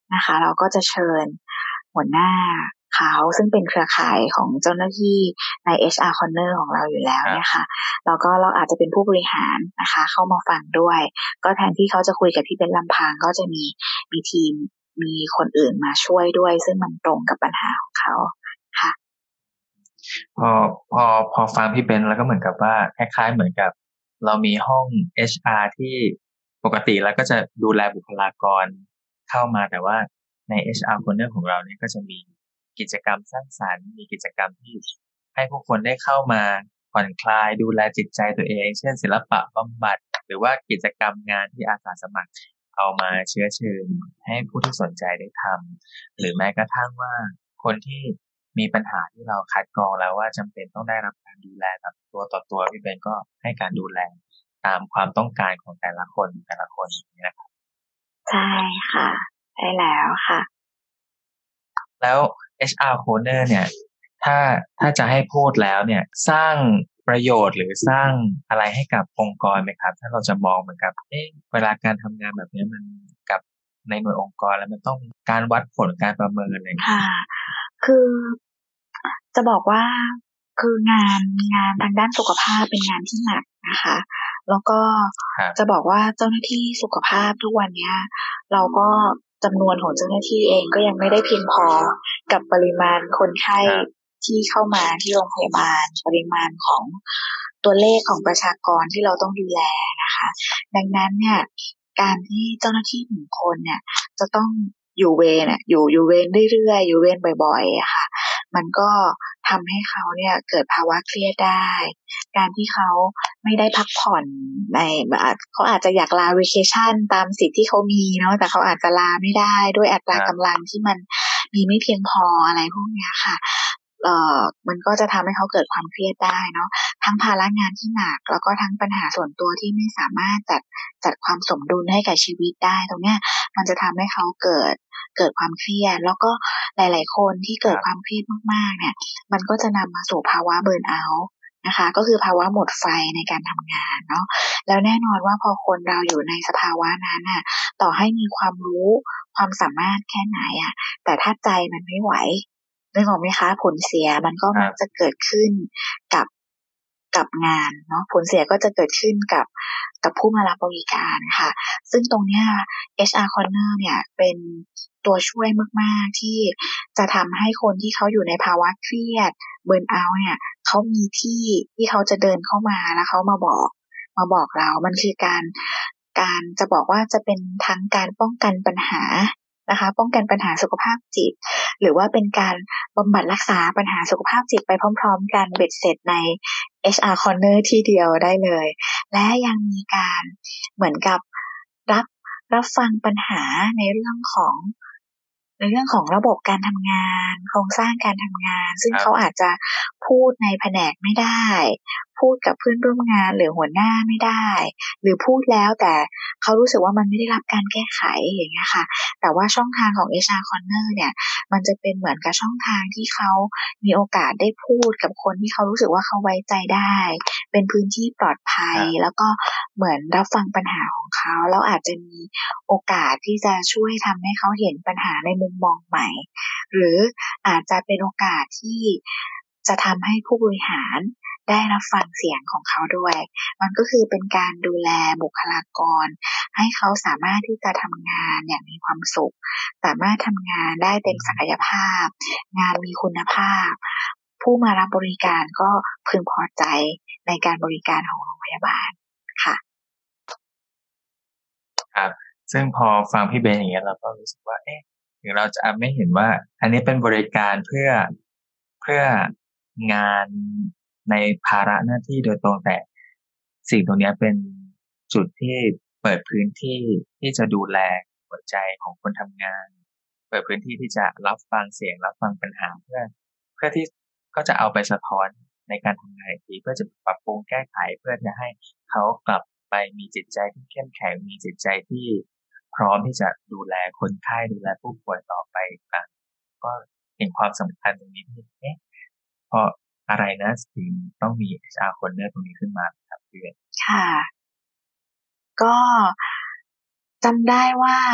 นะคะเราก็จะเชิญหัวหน้าเขาซึ่งเป็นเครือข่ายของเจ้าหน้าที่ใน เอช อาร์ Corner ของเราอยู่แล้วเนี่ยค่ะแล้วก็เราอาจจะเป็นผู้บริหารนะคะเข้ามาฟังด้วยก็แทนที่เขาจะคุยกับพี่เป็นลำพังก็จะมีมีทีมมีคนอื่นมาช่วยด้วยซึ่งมันตรงกับปัญหาของเขาค่ะพอพอพอฟังพี่เบนแล้วก็เหมือนกับว่าคล้ายๆเหมือนกับเรามีห้อง เอช อาร์ ที่ปกติแล้วก็จะดูแลบุคลากรเข้ามาแต่ว่าใน เอช อาร์ Corner ของเราเนี่ยก็จะมีกิจกรรมสร้างสรรค์มีกิจกรรมที่ให้ผู้คนได้เข้ามาผ่อนคลายดูแลจิตใจตัวเองเช่นศิลปะบำบัดหรือว่ากิจกรรมงานที่อาสาสมัครเอามาเชื้อเชิญให้ผู้ที่สนใจได้ทำหรือแม้กระทั่งว่าคนที่มีปัญหาที่เราคัดกรองแล้วว่าจำเป็นต้องได้รับการดูแลแบบตัวต่อตัวพี่เบนก็ให้การดูแลตามความต้องการของแต่ละคนแต่ละคนนะครับใช่ค่ะใช่แล้วค่ะแล้ว เอช อาร์ Corner เนี่ยถ้าถ้าจะให้พูดแล้วเนี่ยสร้างประโยชน์หรือสร้างอะไรให้กับองค์กรไหมครับถ้าเราจะมองเหมือนกับเอ๊ะเวลาการทำงานแบบนี้มันกับในหน่วยองค์กรแล้วมันต้องการวัดผลการประเมินอะไรค่ะคือจะบอกว่าคืองานงานทางด้านสุขภาพเป็นงานที่หนักนะคะแล้วก็จะบอกว่าเจ้าหน้าที่สุขภาพทุกวันนี้เราก็จำนวนของเจ้าหน้าที่เองก็ยังไม่ได้เพียงพอกับปริมาณคนไข้ที่เข้ามาที่โรงพยาบาลปริมาณของตัวเลขของประชากรที่เราต้องดูแลนะคะดังนั้นเนี่ยการที่เจ้าหน้าที่หนึ่งคนเนี่ยจะต้องอยู่เวรเนี่ยอยู่อยู่เวรเรื่อยๆอยู่เวรบ่อยๆอะค่ะมันก็ทำให้เขาเนี่ยเกิดภาวะเครียดได้การที่เขาไม่ได้พักผ่อนในเขาอาจจะอยากลาเวเคชั่นตามสิทธิ์ที่เขามีเนาะแต่เขาอาจจะลาไม่ได้ด้วยอัตรากำลังที่มันมีไม่เพียงพออะไรพวกนี้ค่ะเอ่อมันก็จะทำให้เขาเกิดความเครียดได้เนาะทั้งภาระงานที่หนักแล้วก็ทั้งปัญหาส่วนตัวที่ไม่สามารถจัดจัดความสมดุลให้กับชีวิตได้ตรงเนี้ยมันจะทำให้เขาเกิดเกิดความเครียดแล้วก็หลายๆคนที่เกิดความเครียดมากๆเนี่ยมันก็จะนำมาสู่ภาวะเบิร์นเอาท์นะคะก็คือภาวะหมดไฟในการทำงานเนาะแล้วแน่นอนว่าพอคนเราอยู่ในสภาวะนั้นน่ะต่อให้มีความรู้ความสามารถแค่ไหนอ่ะแต่ถ้าใจมันไม่ไหวนึกออกไหมคะผลเสียมันก็มักจะเกิดขึ้นกับกับงานเนาะผลเสียก็จะเกิดขึ้นกับกับผู้มารับบริการค่ะซึ่งตรงเนี้ย เอช อาร์ Corner เนี่ยเป็นตัวช่วยมากๆที่จะทำให้คนที่เขาอยู่ในภาวะเครียดเบิร์นเอาท์เนี่ยเขามีที่ที่เขาจะเดินเข้ามาแล้วเขามาบอกมาบอกเรามันคือการการจะบอกว่าจะเป็นทั้งการป้องกันปัญหานะคะป้องกันปัญหาสุขภาพจิตหรือว่าเป็นการบำบัดรักษาปัญหาสุขภาพจิตไปพร้อมๆกันเบ็ดเสร็จใน เอช อาร์ Corner ที่เดียวได้เลยและยังมีการเหมือนกับรับรับฟังปัญหาในเรื่องของในเรื่องของระบบการทำงานโครงสร้างการทำงานซึ่งเขาอาจจะพูดในแผนกไม่ได้พูดกับเพื่อนร่วมงานหรือหัวหน้าไม่ได้หรือพูดแล้วแต่เขารู้สึกว่ามันไม่ได้รับการแก้ไขอย่างเงี้ยค่ะแต่ว่าช่องทางของ เอช อาร์ Corner เนี่ยมันจะเป็นเหมือนกับช่องทางที่เขามีโอกาสได้พูดกับคนที่เขารู้สึกว่าเขาไว้ใจได้เป็นพื้นที่ปลอดภัยแล้วก็เหมือนรับฟังปัญหาของเขาแล้วอาจจะมีโอกาสที่จะช่วยทำให้เขาเห็นปัญหาในมุมมองใหม่หรืออาจจะเป็นโอกาสที่จะทำให้ผู้บริหารได้รับฟังเสียงของเขาด้วยมันก็คือเป็นการดูแลบุคลากรให้เขาสามารถที่จะทำงานอย่างมีความสุขสามารถทำงานได้เต็มศักยภาพงานมีคุณภาพผู้มารับบริการก็พึงพอใจในการบริการของโรงพยาบาลค่ะครับซึ่งพอฟังพี่เบนอย่างเงี้ยเราก็รู้สึกว่าเอ๊ะถึงเราจะไม่เห็นว่าอันนี้เป็นบริการเพื่อเพื่องานในภาระหน้าที่โดยตรงแต่สิ่งตรงนี้เป็นจุดที่เปิดพื้นที่ที่จะดูแลหัวใจของคนทำงานเปิดพื้นที่ที่จะรับฟังเสียงรับฟังปัญหาเพื่อเพื่อที่ก็จะเอาไปสะท้อนในการทำงานอีกทีเพื่อจะปรับปรุงแก้ไขเพื่อจะให้เขากลับไปมีจิตใจที่เข้มแข็งมีจิตใจที่พร้อมที่จะดูแลคนไข้ดูแลผู้ป่วยต่อไปกันก็เห็นความสำคัญตรงนี้ที่เอ๊ะเพราะอะไรนะถึงต้องมี เอช อาร์ Corner ตรงนี้ขึ้นมาครับเพื่อนค่ะก็จำได้ว่า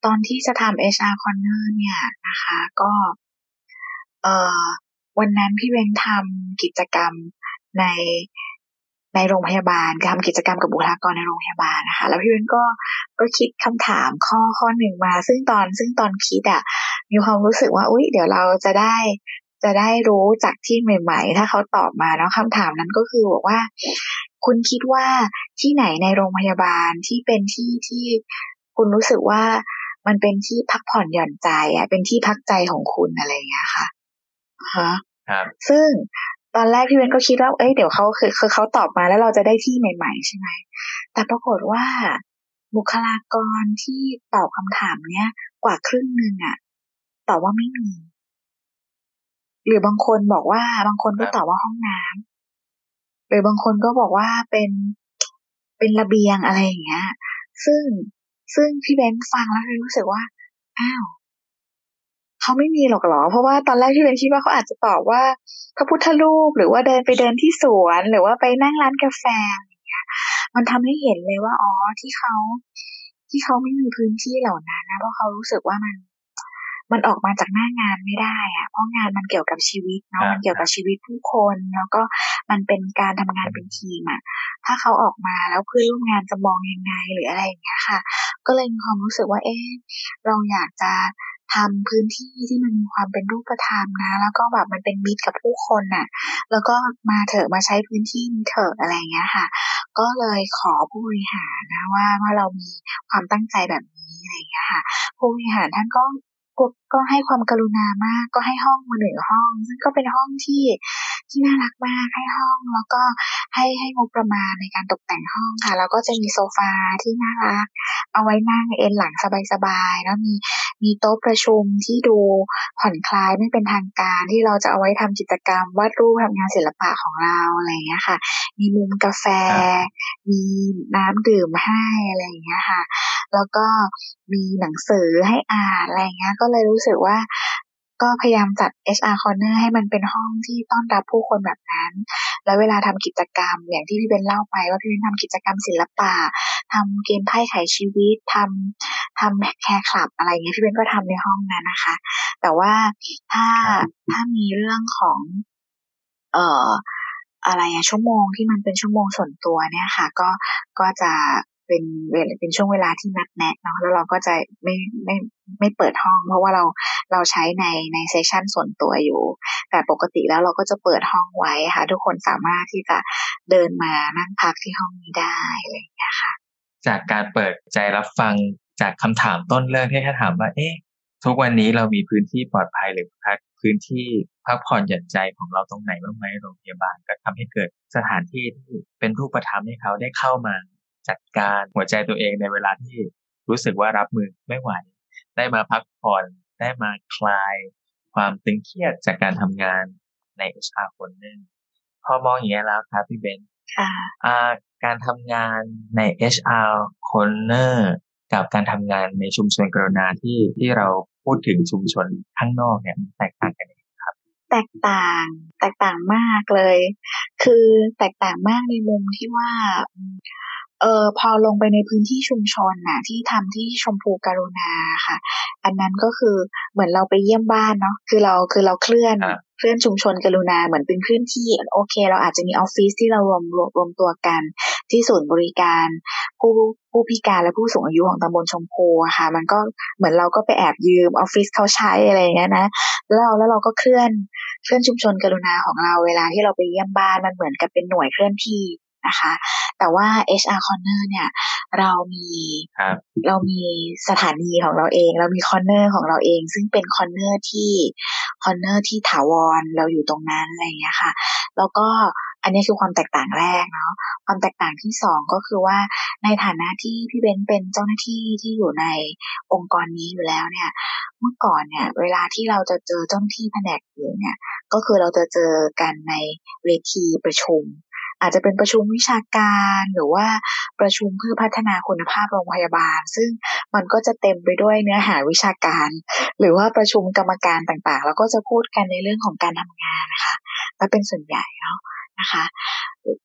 ตอนที่จะทำ เอช อาร์ Corner เนี่ยนะคะก็เอ่อวันนั้นพี่เว้นทำกิจกรรมในในโรงพยาบาลทำกิจกรรมกับบุคลากรในโรงพยาบาลนะคะแล้วพี่เว้นก็ก็คิดคำถามข้อข้อหนึ่งมาซึ่งตอนซึ่งตอนคิดอ่ะมีความรู้สึกว่าอุ๊ยเดี๋ยวเราจะได้จะได้รู้จากที่ใหม่ๆถ้าเขาตอบมาแล้วคำถามนั้นก็คือบอกว่าคุณคิดว่าที่ไหนในโรงพยาบาลที่เป็นที่ที่คุณรู้สึกว่ามันเป็นที่พักผ่อนหย่อนใจอ่ะเป็นที่พักใจของคุณอะไรอย่างเงี้ยค่ะฮะครับซึ่งตอนแรกพี่เว้นก็คิดว่าเอ้ยเดี๋ยวเขาคือคือเขาตอบมาแล้วเราจะได้ที่ใหม่ๆใช่ไหมแต่ปรากฏว่าบุคลากรที่ตอบคำถามเนี้ยกว่าครึ่งนึงอ่ะตอบว่าไม่มีหรือบางคนบอกว่าบางคนก็ตอบว่าห้องน้ำหรือบางคนก็บอกว่าเป็นเป็นระเบียงอะไรอย่างเงี้ยซึ่งซึ่งพี่เบ้นฟังแล้วรู้สึกว่าอ้าวเขาไม่มีหรอกเหรอเพราะว่าตอนแรกพี่เบ้นคิดว่าเขาอาจจะตอบว่าพระพุทธรูปหรือว่าเดินไปเดินที่สวนหรือว่าไปนั่งร้านกาแฟอย่างเงี้ยมันทำให้เห็นเลยว่าอ๋อที่เขาที่เขาไม่มีพื้นที่เหล่านั้นนะเพราะเขารู้สึกว่ามันมันออกมาจากหน้างานไม่ได้อะเพราะงานมันเกี่ยวกับชีวิตเนาะมันเกี่ยวกับชีวิตผู้คนแล้วก็มันเป็นการทำงานเป็นทีมอะถ้าเขาออกมาแล้วเพื่อนร่วมงานจะมองยังไงหรืออะไรอย่างเงี้ยค่ะก็เลยมีความรู้สึกว่าเอ๊ะเราอยากจะทำพื้นที่ที่มันมีความเป็นรูปธรรมนะแล้วก็แบบมันเป็นมิตรกับผู้คนน่ะแล้วก็มาเถอะมาใช้พื้นที่นี้เถอะอะไรอย่างเงี้ยค่ะก็เลยขอผู้บริหารนะว่าว่าเรามีความตั้งใจแบบนี้อะไรอย่างเงี้ยค่ะผู้บริหารท่านก็ก็ก็ให้ความกรุณามากก็ให้ห้องมาหนึ่งห้องซึ่งก็เป็นห้องที่ที่น่ารักมากให้ห้องแล้วก็ให้ให้งบประมาณในการตกแต่งห้องค่ะแล้วก็จะมีโซฟาที่น่ารักเอาไว้นั่งเอนหลังสบายๆแล้วมีมีโต๊ะประชุมที่ดูผ่อนคลายไม่เป็นทางการที่เราจะเอาไว้ทำกิจกรรมวาดรูปทำงานศิลปะของเราอะไรอย่างเงี้ยค่ะมีมุมกาแฟมีน้ำดื่มให้อะไรอย่างเงี้ยค่ะแล้วก็มีหนังสือให้อ่านอะไรอย่างเงี้ยก็เลยรู้สึกว่าก็พยายามจัด เอช อาร์ Corner ให้มันเป็นห้องที่ต้อนรับผู้คนแบบนั้นแล้วเวลาทำกิจกรรมอย่างที่พี่เบนเล่าไปว่าพี่เบนทำกิจกรรมศิลปะทำเกมไพ่ไขชีวิตทำทำแคร์คลับอะไรอย่างเงี้ยพี่เบนก็ทำในห้องนั้นนะคะแต่ว่าถ้าถ้ามีเรื่องของเอ่ออะไรอะชั่วโมงที่มันเป็นชั่วโมงส่วนตัวเนี่ยค่ะก็ก็จะเป็นเวลาเป็นช่วงเวลาที่นัดแนะเนาะแล้วเราก็จะไม่ไม่ไม่เปิดห้องเพราะว่าเราเราใช้ในในเซสชันส่วนตัวอยู่แต่ปกติแล้วเราก็จะเปิดห้องไว้ค่ะทุกคนสามารถที่จะเดินมานั่งพักที่ห้องนี้ได้อะไรอย่างเงี้ยค่ะจากการเปิดใจรับฟังจากคำถามต้นเรื่องที่แค่ถามว่าเอ๊ะทุกวันนี้เรามีพื้นที่ปลอดภัยหรือพักพื้นที่พักผ่อนหย่อนใจของเราตรงไหนบ้างไหมโรงพยาบาลก็ทำให้เกิดสถานที่ที่เป็นรูปธรรมให้เขาได้เข้ามาจัดการหัวใจตัวเองในเวลาที่รู้สึกว่ารับมือไม่ไหวได้มาพักผ่อนได้มาคลายความตึงเครียดจากการทำงานใน เอช อาร์ คนหนึ่งพอมองอย่างนี้แล้วครับพี่เบนค่ะอ่าการทำงานใน เอช อาร์ Corner กับการทำงานในชุมชนกรุณาที่ที่เราพูดถึงชุมชนข้างนอกเนี่ยแตกต่างกันยังไงครับแตกต่างแตกต่างมากเลยคือแตกต่างมากในมุมที่ว่าเออพอลงไปในพื้นที่ชุมชนน่ะที่ทำที่ชมพูกรุณาค่ะอันนั้นก็คือเหมือนเราไปเยี่ยมบ้านเนาะคือเราคือเราเคลื่อนเคลื่อนชุมชนกรุณาเหมือนเป็นพื้นที่โอเคเราอาจจะมีออฟฟิศที่เรารวมรวมรวมตัวกันที่ศูนย์บริการผู้ผู้พิการและผู้สูงอายุของตำบลชมพูอะค่ะมันก็เหมือนเราก็ไปแอบยืมออฟฟิศเขาใช้อะไรอย่างเงี้ยนะแล้วเราแล้วเราก็เคลื่อนเคลื่อนชุมชนกรุณาของเราเวลาที่เราไปเยี่ยมบ้านมันเหมือนกับเป็นหน่วยเคลื่อนที่นะคะแต่ว่า เอช อาร์ Corner เนี่ยเรามีเรามีสถานีของเราเองเรามีคอร์เนอร์ของเราเองซึ่งเป็นคอร์เนอร์ที่คอร์เนอร์ที่ถาวรเราอยู่ตรงนั้นอะไรอย่างเงี้ยค่ะแล้วก็อันนี้คือความแตกต่างแรกเนาะความแตกต่างที่สองก็คือว่าในฐานะที่พี่เบนเป็นเจ้าหน้าที่ที่อยู่ในองค์กรนี้อยู่แล้วเนี่ยเมื่อก่อนเนี่ยเวลาที่เราจะเจอเจ้าหน้าที่แผนกอื่นเนี่ยก็คือเราจะเจอกันในเวทีประชุมอาจจะเป็นประชุมวิชาการหรือว่าประชุมเพื่อพัฒนาคุณภาพโรงพยาบาลซึ่งมันก็จะเต็มไปด้วยเนื้อหาวิชาการหรือว่าประชุมกรรมการต่างๆแล้วก็จะพูดกันในเรื่องของการทำงานนะคะและเป็นส่วนใหญ่เนาะนะคะ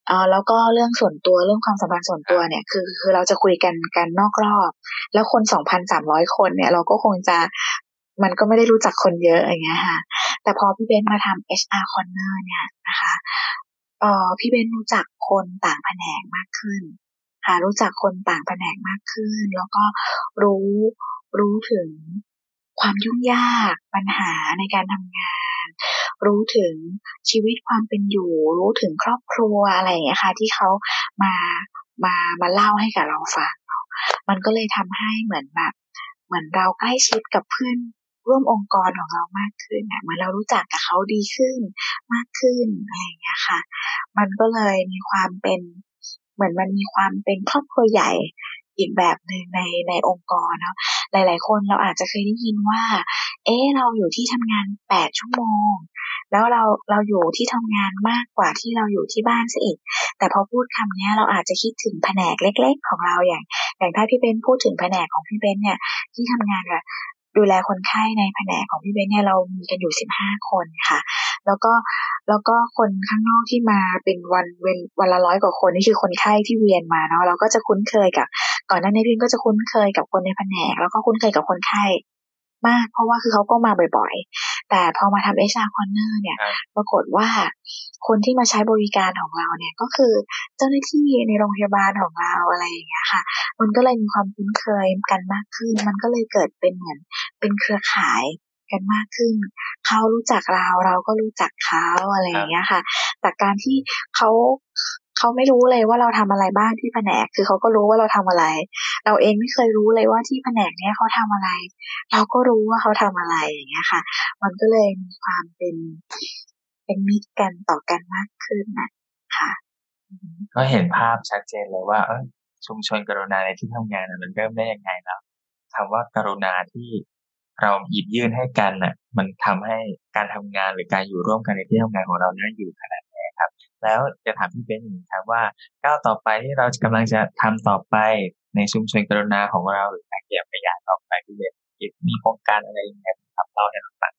เอ่อแล้วก็เรื่องส่วนตัวเรื่องความสัมพันธ์ส่วนตัวเนี่ยคือคือเราจะคุยกันกันนอกรอบแล้วคน สองพันสามร้อย คนเนี่ยเราก็คงจะมันก็ไม่ได้รู้จักคนเยอะอย่างเงี้ยค่ะแต่พอพี่เบนมาทำ เอช อาร์ Corner เนี่ยนะคะเอ่อพี่เบนรู้จักคนต่างแผนกมากขึ้นค่ะรู้จักคนต่างแผนกมากขึ้นแล้วก็รู้รู้ถึงความยุ่งยากปัญหาในการทำงานรู้ถึงชีวิตความเป็นอยู่รู้ถึงครอบครัวอะไรอย่างเงี้ยค่ะที่เขามามามาเล่าให้กับเราฟังมันก็เลยทำให้เหมือนแบบเหมือนเราใกล้ชิดกับเพื่อนร่วมองค์กรของเรามากขึ้นอ่ะเหมือนเรารู้จักกับเขาดีขึ้นมากขึ้นอะไรอย่างเงี้ยค่ะมันก็เลยมีความเป็นเหมือนมันมีความเป็นครอบครัวใหญ่อีกแบบหนึ่งในในองค์กรเนาะหลายๆคนเราอาจจะเคยได้ยินว่าเอ๊ะเราอยู่ที่ทำงานแปดชั่วโมงแล้วเราเราอยู่ที่ทำงานมากกว่าที่เราอยู่ที่บ้านซะอีกแต่พอพูดคำนี้เราอาจจะคิดถึงแผนกเล็กๆของเราอย่างอย่างถ้าพี่เบนพูดถึงแผนกของพี่เบนเนี่ยที่ทำงานกับดูแลคนไข้ในแผนกของพี่เบนเนี่ยเรามีกันอยู่สิบห้าคนค่ะแล้วก็แล้วก็คนข้างนอกที่มาเป็นวันเวนวันละร้อยกว่าคนนี่คือคนไข้ที่เวียนมาเนาะเราก็จะคุ้นเคยกับก่อนหน้านี้พี่เบนก็จะคุ้นเคยกับคนในแผนกแล้วก็คุ้นเคยกับคนไข้มากเพราะว่าคือเขาก็มาบ่อยๆแต่พอมาทำ เอช อาร์ Corner เนี่ยปรากฏว่าคนที่มาใช้บริการของเราเนี่ยก็คือเจ้าหน้าที่ในโรงพยาบาลของเราอะไรอย่างเงี้ยค่ะมันก็เลยมีความคุ้นเคยกันมากขึ้นมันก็เลยเกิดเป็นเหมือนเป็นเครือข่ายกันมากขึ้นเขารู้จักเราเราก็รู้จักเขาอะไรอย่างเงี้ยค่ะจากการที่เขาเขาไม่รู้เลยว่าเราทำอะไรบ้างที่แผนกคือเขาก็รู้ว่าเราทำอะไรเราเองไม่เคยรู้เลยว่าที่แผนกเนี้ยเขาทำอะไรเราก็รู้ว่าเขาทำอะไรอย่างเงี้ยค่ะมันก็เลยมีความเป็นเป็นมิตรกันต่อกันมากขึ้นนะค่ะก็เห็นภาพชัดเจนเลยว่าเออชุมชนกรุณาในที่ทำงานมันเริ่มได้ยังไงแล้วคำว่ากรุณาที่เราหยิบยื่นให้กันน่ะมันทำให้การทำงานหรือการอยู่ร่วมกันในที่ทำงานของเราน่าอยู่ขนาดไหนครับแล้วจะถามพี่เบนซ์อย่างนี้ครับว่าก้าวต่อไปที่เรากำลังจะทำต่อไปในชุมชนกรุณาของเราหรือการขยับขยายต่อไปพี่เบนซ์มีโครงการอะไรยังไงครับเล่าให้เราฟัง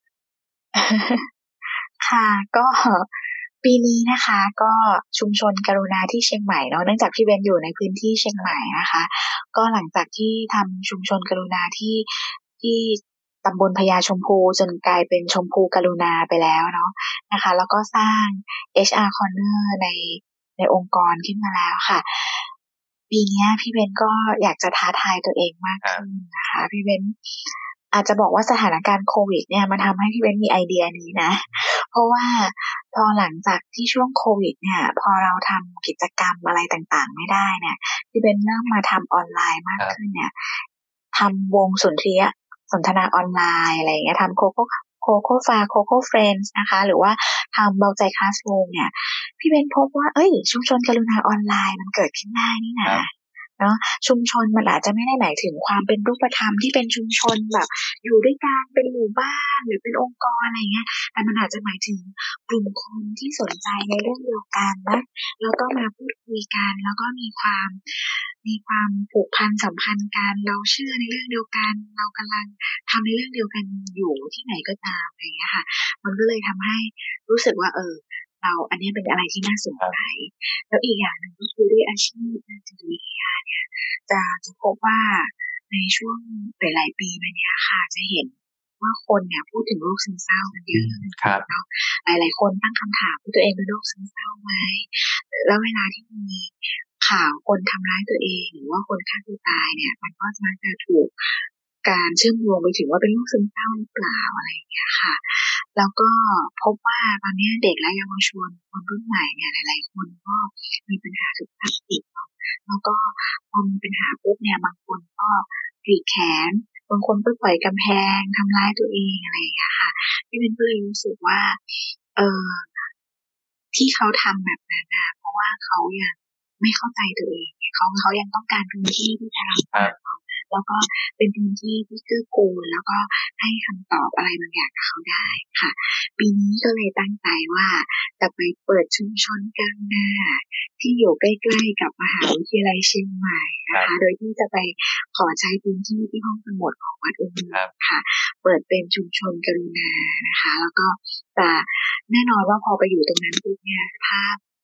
ค่ะก็ปีนี้นะคะก็ชุมชนกรุณาที่เชียงใหม่เนาะเนื่องจากพี่เบนอยู่ในพื้นที่เชียงใหม่นะคะก็หลังจากที่ทำชุมชนกรุณาที่ที่ตำบลพญาชมพูจนกลายเป็นชมพูกรุณาไปแล้วเนาะนะคะแล้วก็สร้าง เอช อาร์ Corner ในในองค์กรขึ้นมาแล้วค่ะปีนี้พี่เบนก็อยากจะท้าทายตัวเองมากขึ้นนะคะพี่เบนอาจจะบอกว่าสถานการณ์โควิดเนี่ยมันทำให้พี่เบนมีไอเดียนี้นะเพราะว่าพอหลังจากที่ช่วงโควิดเนี่ยพอเราทำกิจกรรมอะไรต่างๆไม่ได้เนี่ยพี่เบนเริ่มมาทำออนไลน์มากขึ้นเนี่ยทำวงสนทรียสนทนาออนไลน์อะไรอย่างเงี้ยทำโคโค่โคโค่ฟาโคโค่เฟรนด์นะคะหรือว่าทำเบาใจคลาสรูมเนี่ยพี่เบนพบว่าเอ้ยชุมชนกรุณาออนไลน์มันเกิดขึ้นได้นี่นะเนาะชุมชนมันอาจจะไม่ได้หมายถึงความเป็นรูปธรรมที่เป็นชุมชนแบบอยู่ด้วยกันเป็นหมู่บ้านหรือเป็นองค์กรอะไรเงี้ยแต่มันอาจจะหมายถึงกลุ่มคนที่สนใจในเรื่องเดียวกันนะแล้วก็มาพูดคุยกันแล้วก็มีความมีความผูกพันสัมพันธ์กันเราเชื่อในเรื่องเดียวกันเรากำลังทำในเรื่องเดียวกันอยู่ที่ไหนก็ตามอะไรเงี้ยค่ะมันก็เลยทำให้รู้สึกว่าเออเราอันนี้เป็นอะไรที่น่าสนใจแล้วอีกอย่างหนึ่งก็คือด้วยอาชีพนักจิตวิทยาเนี่ยจะจะพบว่าในช่วงหลายๆปีมาเนี้ยค่ะจะเห็นว่าคนเนี่ยพูดถึงโรคซึมเศร้ากันเยอะเนาะหลายๆคนตั้งคำถามว่าตัวเองเป็นโรคซึมเศร้าไหมแล้วเวลาที่มีข่าวคนทำร้ายตัวเองหรือว่าคนฆ่าตัวตายเนี่ยมันก็มักจะถูกการเชื่อมโยงไปถึงว่าเป็นโรคซึมเศร้าหรือเปล่าอะไรอย่างเงี้ยค่ะแล้วก็พบว่าตอนนี้เด็กและเยาวชนคนรุ่นใหม่เนี่ยหลายๆคนก็มีปัญหาสุขภาพจิตแล้วก็พอมีปัญหาปุ๊บเนี่ยบางคนก็กรีดแขนบางคนก็ปล่อยกำแพงทำร้ายตัวเองอะไรอย่างเงี้ยค่ะที่เป็นก็เลยรู้สึกว่าเออที่เขาทำแบบนั้นนะเพราะว่าเขายังไม่เข้าใจตัวเองเขาเขายังต้องการพื้นที่ที่จะรับฟังแล้วก็เป็นพื้นที่ที่เกื้อกูลแล้วก็ให้คำตอบอะไรบางอย่างกับเขาได้ค่ะปีนี้ก็เลยตั้งใจว่าจะไปเปิดชุมชนกรุณาที่อยู่ใกล้ๆกับมหาวิทยาลัยเชียงใหม่นะคะโดยที่จะไปขอใช้พื้นที่ที่ห้องสมุดของวัดองค์นี้ค่ะเปิดเป็นชุมชนกรุณานะคะแล้วก็แต่แน่นอนว่าพอไปอยู่ตรงนั้นปุ๊บเนี่ยภาพ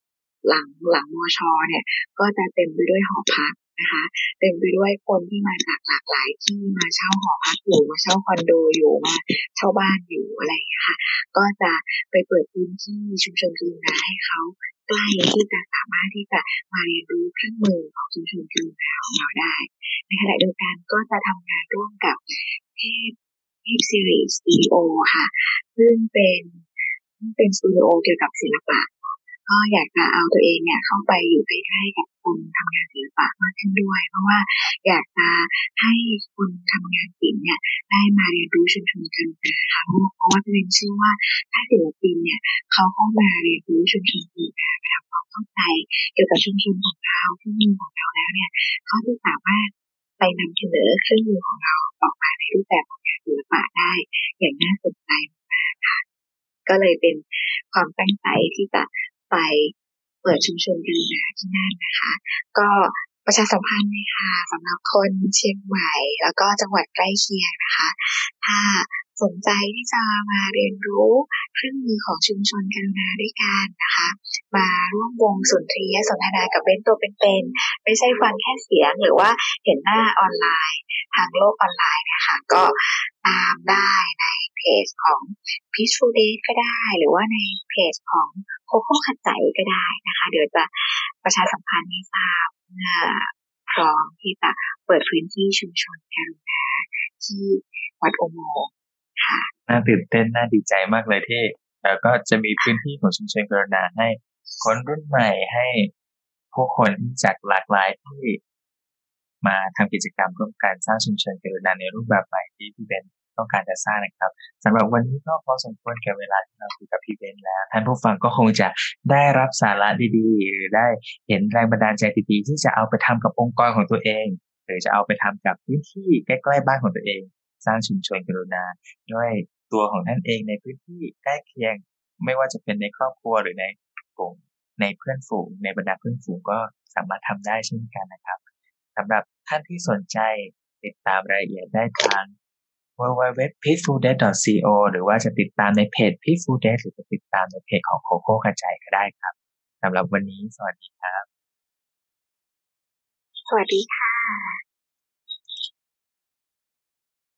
หลังหลังมชเนี่ยก็จะเต็มไปด้วยหอพักนะคะเต็มไปด้วยคนที่มาจากหลากหลายที่มาเช่าหอพักอยู่มาเช่าคอนโดอยู่มาเช่าบ้านอยู่อะไรอย่างเงี้ยค่ะก็จะไปเปิดพื้นที่ชุมชนกรุณาให้เขาใกล้ที่จะสามารถที่จะมาเรียนรู้เครื่องมือของชุมชนกรุณาของเราได้ในขณะเดียวกันก็จะทำงานร่วมกับเทพเทพซีรีส์สตูดิโอค่ะซึ่งเป็นเป็นสตูดิโอเกี่ยวกับศิลปะก็อยากจะเอาตัวเองเนี่ยเข้าไปอยู่ใกล้ๆกับคนทำงานศิลปะมากขึ้นด้วยเพราะว่าอยากจะให้คนทำงานศิลป์เนี่ยได้มาเรียนรู้ชุมชนกันนะคะเพราะว่าเป็นเชื่อว่าถ้าศิลปินเนี่ยเขาเข้ามาเรียนรู้ชุมชนอีกทำความเข้าใจเกี่ยวกับชุมชนของเราเครื่องมือของเราแล้วเนี่ยเขาจะสามารถไปนำเสนอเครื่องมือของเราออกมาในรูปแบบของงานศิลปะได้อย่างน่าสนใจมากค่ะก็เลยเป็นความตั้งใจที่จะไปเปิดชุมชนกรุณาที่นั่นนะคะก็ประชาสัมพันธ์เลยค่ะสำหรับคนเชียงใหม่แล้วก็จังหวัดใกล้เคียงนะคะถ้าสนใจที่จะมาเรียนรู้เครื่องมือของชุมชนกรุณาด้วยกันนะคะมาร่วมวงสนทรียสนทนากับเบนตัวเป็นๆไม่ใช่ฟังแค่เสียงหรือว่าเห็นหน้าออนไลน์ทางโลกออนไลน์นะคะก็ตามได้ในเพจของ Peaceful Date ก็ได้หรือว่าในเพจของโคโค่ขัดใจก็ได้นะคะเดี๋ยวจะประชาสัมพันธ์ให้ทราบเมื่อพร้อมที่จะเปิดพื้นที่ชุมชนกรุณาที่วัดโอโมงค์ค่ะน่าตื่นเต้นน่าดีใจมากเลยที่แล้วก็จะมีพื้นที่ของชุมชนกรุณาให้คนรุ่นใหม่ให้ผู้คนจากหลากหลายที่มาทำกิจกรรมร่วมกันสร้างชุมชนกรุณาในรูปแบบใหม่ที่พี่เบนต้องการจะสร้างนะครับสำหรับวันนี้ก็พอสมควรแก่เวลาที่เราคุยกับพี่เบนแล้วท่านผู้ฟังก็คงจะได้รับสาระดีๆหรือได้เห็นแรงบันดาลใจดีๆที่จะเอาไปทำกับองค์กรของตัวเองหรือจะเอาไปทำกับพื้นที่ใกล้ๆบ้านของตัวเองสร้างชุมชนกรุณาด้วยตัวของท่านเองในพื้นที่ใกล้เคียงไม่ว่าจะเป็นในครอบครัวหรือในกลุ่มในเพื่อนฝูงในบรรดาเพื่อนฝูงก็สามารถทำได้เช่นกันนะครับสำหรับท่านที่สนใจติดตามรายละเอียดได้ทาง ดับเบิลยู ดับเบิลยู ดับเบิลยู ดอท peaceful date ดอท ซี โอ หรือว่าจะติดตามในเพจ Peaceful Date หรือจะติดตามในเพจของโคโค่กระจายก็ได้ครับสำหรับวันนี้สวัสดีครับสวัสดีค่ะ